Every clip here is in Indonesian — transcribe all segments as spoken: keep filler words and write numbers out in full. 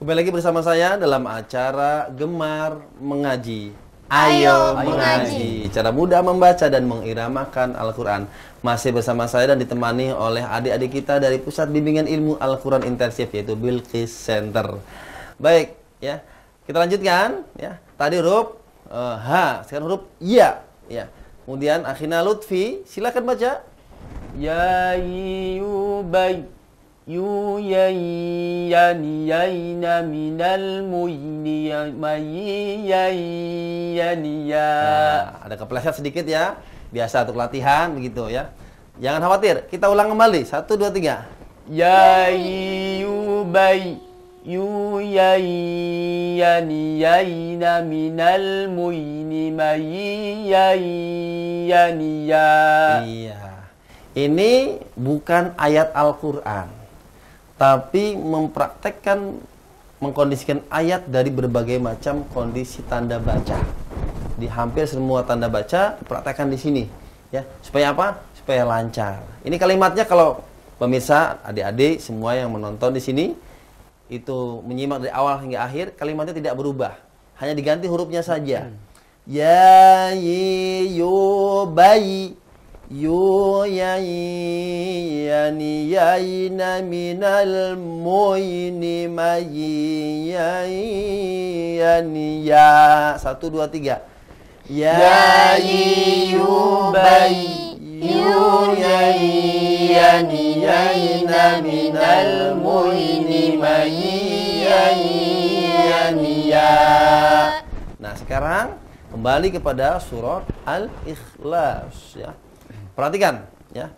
Kembali lagi bersama saya dalam acara Gemar Mengaji. Ayo, Ayo mengaji. mengaji. Cara mudah membaca dan mengiramakan Al-Quran. Masih bersama saya dan ditemani oleh adik-adik kita dari Pusat Bimbingan Ilmu Al-Quran Intensif, yaitu Bilqis Center. Baik, ya, kita lanjutkan. Ya, tadi huruf uh, H, sekarang huruf Ya. Ya. Kemudian akhina Lutfi, silakan baca. Ya yubay yu yai yani yaina minal muyni mayi yai yani ya. Nah, ada kepleset sedikit ya. Biasa untuk latihan begitu ya. Jangan khawatir, kita ulang kembali. Satu, dua, tiga. Ya yubay yu yai yani yaina minal muyni mayi yai yani ya. Iya. Ini bukan ayat Al-Quran, tapi mempraktekkan, mengkondisikan ayat dari berbagai macam kondisi tanda baca. Di hampir semua tanda baca praktekkan di sini, ya. Supaya apa? Supaya lancar. Ini kalimatnya kalau pemirsa, adik-adik semua yang menonton di sini itu menyimak dari awal hingga akhir, kalimatnya tidak berubah, hanya diganti hurufnya saja. Hmm. Ya yi yu bayi yu yai yani yaina minal muini mayi yai yani ya. Satu, dua, tiga. Ya yu bayi yu yai yani yaina minal muini mayi yai yani ya. Nah, sekarang kembali kepada surat Al-Ikhlas, ya. Perhatikan, ya.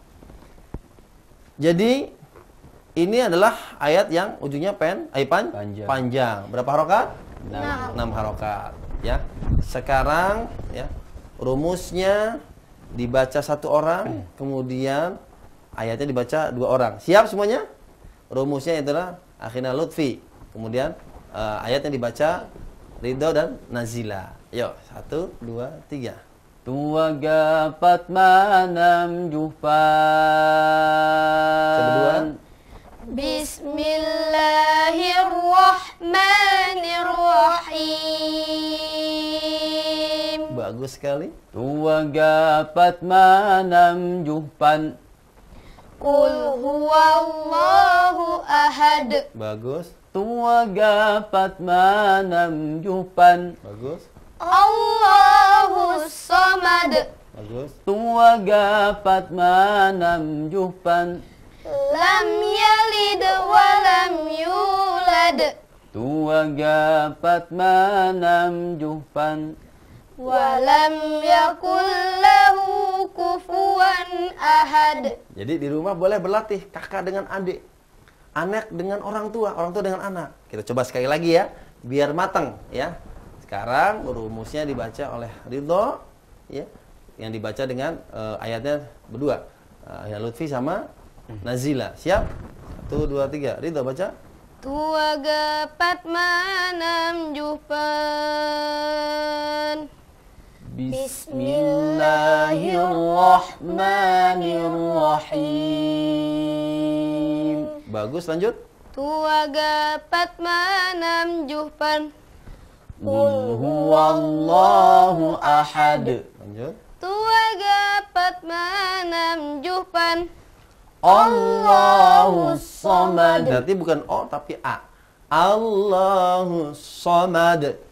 Jadi ini adalah ayat yang ujungnya pen, ay, pan, panjang. panjang. Berapa harokat? Enam. enam harokat, ya. Sekarang, ya, rumusnya dibaca satu orang, kemudian ayatnya dibaca dua orang. Siap semuanya? Rumusnya adalah akhina Lutfi, kemudian uh, ayatnya dibaca Ridho dan Nazila. Yuk, satu, dua, tiga. Tua gapat manam jupan. Bismillahirrahmanirrahim. Bagus sekali. Tua gapat manam jupan. Qul huwallahu ahad. Bagus. Tua gapat manam jupan. Bagus. Allahus samad. Bagus. Tua gapat manam jupan. Lam yalid wa lam yulad. Tua gapat manam jupan. Wa lam yakul lahu kufuwan ahad. Jadi di rumah boleh berlatih kakak dengan adik, anak dengan orang tua, orang tua dengan anak. Kita coba sekali lagi ya, biar matang ya. Sekarang rumusnya dibaca oleh Ridho, ya, yang dibaca dengan uh, ayatnya berdua, uh, ya Lutfi sama Nazila. Siap? Satu, dua, tiga. Ridho baca. Tua gapat manam jupan. Bismillahirrahmanirrahim. Bagus, lanjut. Tua gapat manam jupan. Qul huwallahu ahad. Lanjut. Tua gapat manam jupan. Allahus samad. Berarti bukan O tapi A. Allahus samad.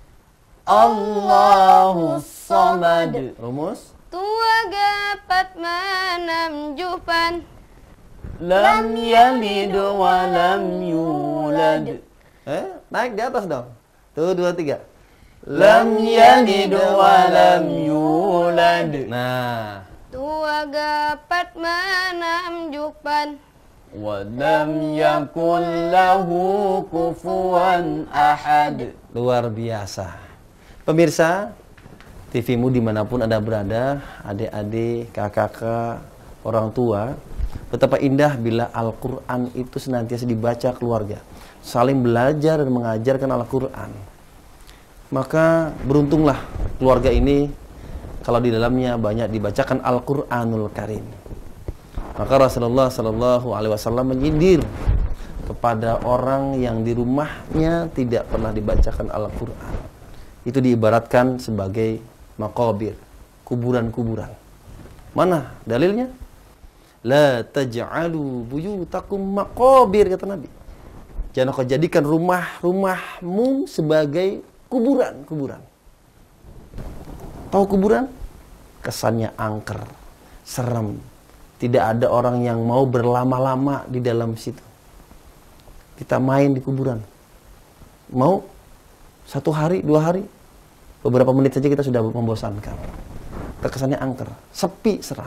Allahus samad. Rumus. Tua gapat manam jupan. Lam yalid wa lam yulad. Eh, naik di atas dong. Tuh, dua, tiga. Lam yalid wa lam yulad. Nah, Tua gapat manam jupan. Wa lam yakul lahu kufuwan ahad. luar biasa. Pemirsa, T V-mu dimanapun Anda berada, adik-adik, kakak-kakak, orang tua, betapa indah bila Al-Quran itu senantiasa dibaca keluarga. Saling belajar dan mengajarkan Al-Quran. Maka beruntunglah keluarga ini kalau di dalamnya banyak dibacakan Al-Quranul Karim. Maka Rasulullah Shallallahu Alaihi Wasallam menyindir kepada orang yang di rumahnya tidak pernah dibacakan Al-Quran. Itu diibaratkan sebagai maqabir, kuburan-kuburan. Mana dalilnya? La taj'alu buyutakum maqabir, kata Nabi. Jangan kau jadikan rumah-rumahmu sebagai kuburan-kuburan. Tahu kuburan? Kesannya angker, serem. Tidak ada orang yang mau berlama-lama di dalam situ. Kita main di kuburan. Mau satu hari, dua hari, beberapa menit saja kita sudah membosankan. Terkesannya angker, sepi, seram.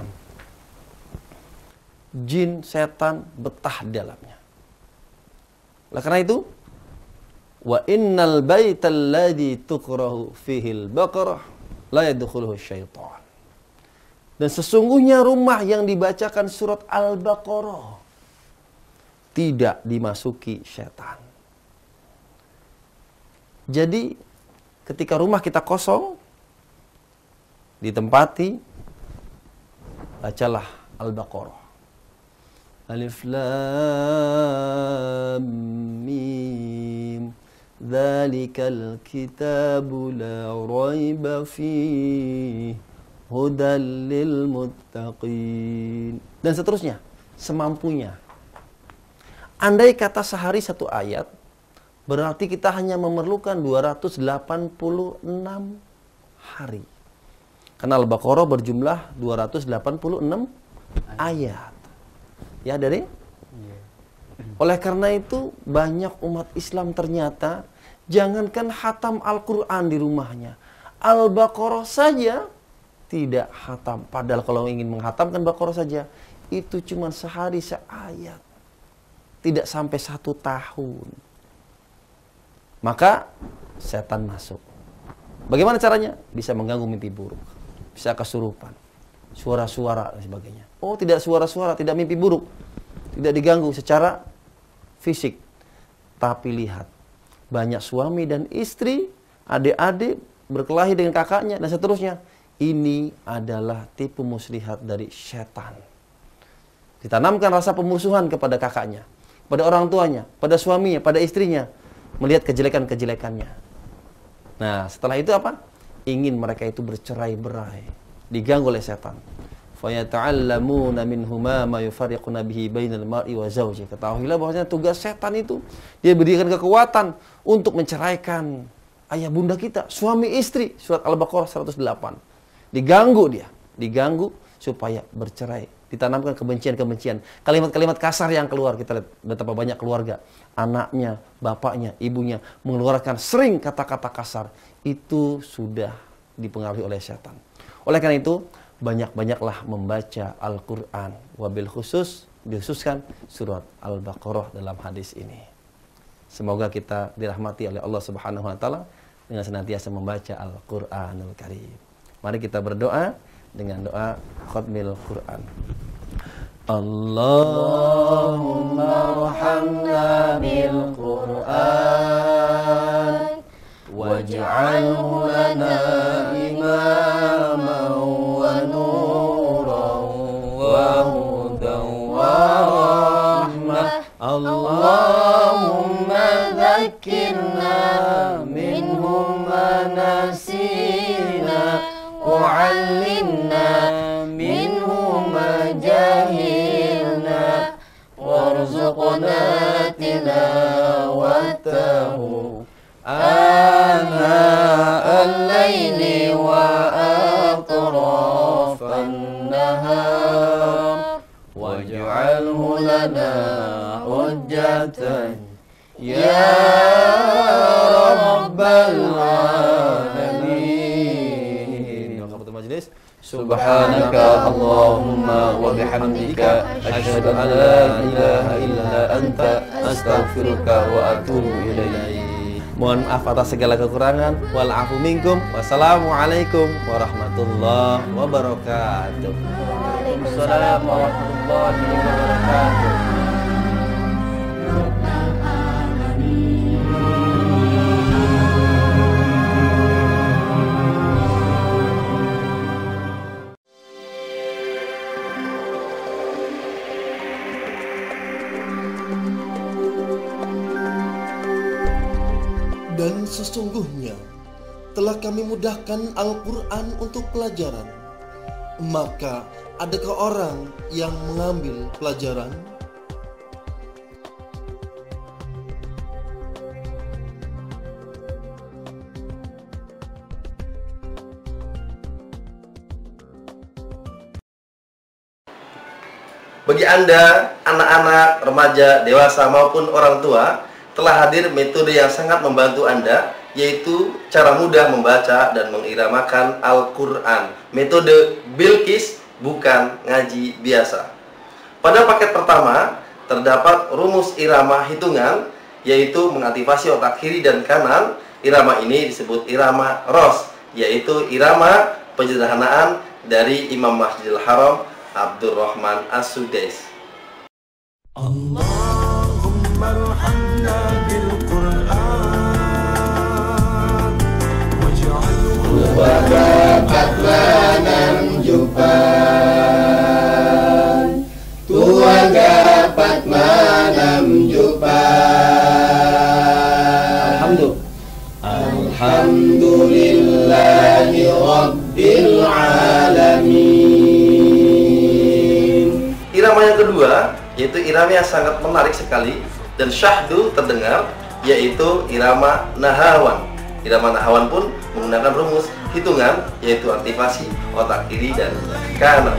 Jin, setan betah di dalamnya. Oleh karena itu, wa innal baital ladzi tuqrahu fihi al-baqarah la yadkhuluhu syaitan. Dan sesungguhnya rumah yang dibacakan surat Al-Baqarah tidak dimasuki setan. Jadi ketika rumah kita kosong, ditempati, bacalah Al-Baqarah. Alif Lam Mim. Dzalikal kitabu la raiba fihi hudal lil muttaqin. Dan seterusnya, semampunya. Andai kata sehari satu ayat, berarti kita hanya memerlukan dua ratus delapan puluh enam hari. Karena Al-Baqarah berjumlah dua ratus delapan puluh enam ayat. Ya, dari? Oleh karena itu, banyak umat Islam ternyata jangankan khatam Al-Quran di rumahnya, Al-Baqarah saja tidak khatam. Padahal kalau ingin menghatamkan Baqarah saja, itu cuma sehari seayat. Tidak sampai satu tahun. Maka setan masuk. Bagaimana caranya? Bisa mengganggu mimpi buruk. Bisa kesurupan. Suara-suara dan sebagainya. Oh, tidak suara-suara, tidak mimpi buruk. Tidak diganggu secara fisik. Tapi lihat, banyak suami dan istri, adik-adik berkelahi dengan kakaknya dan seterusnya. Ini adalah tipu muslihat dari setan. Ditanamkan rasa pemusuhan kepada kakaknya, pada orang tuanya, pada suaminya, pada istrinya, melihat kejelekan-kejelekannya. Nah, setelah itu apa? Ingin mereka itu bercerai-berai, diganggu oleh setan. Fayata'allamuna minhuma ma yufarriquna bihi bainal mar'i wa zawji. Ketahuilah bahwasanya tugas setan itu dia berikan kekuatan untuk menceraikan ayah bunda kita, suami istri. Surat Al-Baqarah seratus delapan. Diganggu dia, diganggu supaya bercerai. Ditanamkan kebencian-kebencian, kalimat-kalimat kasar yang keluar. Kita lihat betapa banyak keluarga, anaknya, bapaknya, ibunya mengeluarkan sering kata-kata kasar. Itu sudah dipengaruhi oleh setan. Oleh karena itu, banyak-banyaklah membaca Al-Quran. Wabil khusus, dikhususkan surat Al-Baqarah dalam hadis ini. Semoga kita dirahmati oleh Allah Subhanahu wa taala dengan senantiasa membaca Al-Qur'anul Karim. Mari kita berdoa dengan doa khatmil Quran. Allahumma arhamna bil Qur'an waj'alhu lana imaman wa nuran wa hudan wa rahmah. Allahumma dhakkirna minhum ma nasina وعلمنا منه ما جهلنا وارزقنا تلاوته آناء الليل وأطراف النهار واجعله لنا حجة يا رب العالمين. Subhanaka Allahumma wa bihamdika asyhadu an la ilaha illa anta astaghfiruka wa atubu ilaik. Mohon maaf atas segala kekurangan. Wal afu minkum. Wassalamualaikum warahmatullahi wabarakatuh. Waalaikumsalam warahmatullahi wabarakatuh. Dan sesungguhnya telah kami mudahkan Al-Quran untuk pelajaran. Maka adakah orang yang mengambil pelajaran? Bagi Anda, anak-anak, remaja, dewasa maupun orang tua, telah hadir metode yang sangat membantu Anda, yaitu cara mudah membaca dan mengiramakan Al-Quran. Metode Bilqis, bukan ngaji biasa. Pada paket pertama, terdapat rumus irama hitungan, yaitu mengaktifasi otak kiri dan kanan. Irama ini disebut irama Ros, yaitu irama penyederhanaan dari Imam Masjidil Haram Abdurrahman As-Sudais. Allahumma arhamna bil Qur'an waj'alhu Wadapat manam jupan, tua gapat manam jupan. Alhamdulillah. Alhamdulillahi Rabbil Alamin. Irama yang kedua, yaitu irama yang sangat menarik sekali dan syahdu terdengar, yaitu irama nahawan. Irama nahawan pun menggunakan rumus hitungan, yaitu aktivasi otak kiri dan kanan.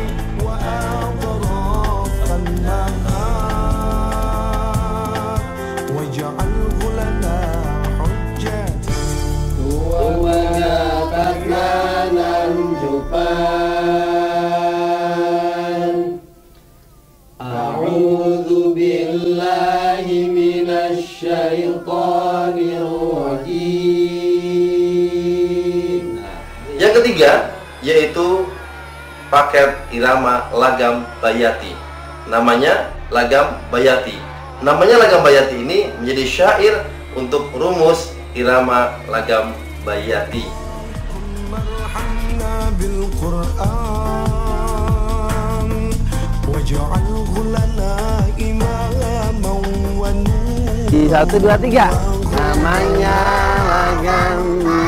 waj'alhu lana hujjatan. Tua gapat manam jupan. A'udzu billahi minasy syaithanir rajim. Yang ketiga, yaitu paket irama lagam bayati. Namanya lagam bayati. Namanya lagam bayati ini menjadi syair untuk rumus irama lagam bayati. Marhamna bil Qur'an waj'alhu lana imaman wa nur. Di satu dua tiga. Namanya lagam.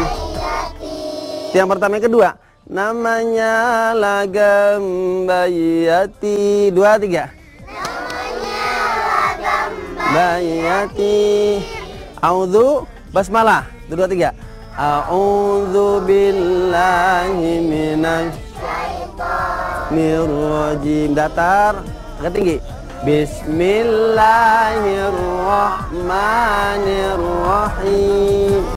Yang pertama, yang kedua. Namanya lagam bayati. Dua tiga. Namanya lagam bayati. A'udzu basmalah. Dua tiga. A'udzu billahi minasy syaitonir rajim. Datar, agak tinggi. Bismillahirrahmanirrahim.